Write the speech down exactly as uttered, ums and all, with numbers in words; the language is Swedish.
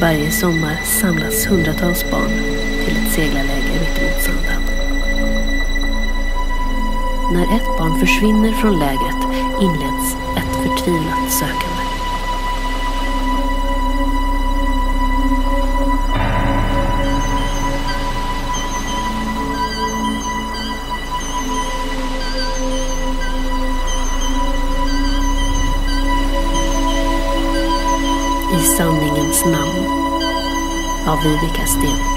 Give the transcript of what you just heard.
Varje sommar samlas hundratals barn till ett seglarläger mittemot Sandhamn. När ett barn försvinner från lägret inleds ett förtvivlat sökande. I sanningens namn av Vivica Sten.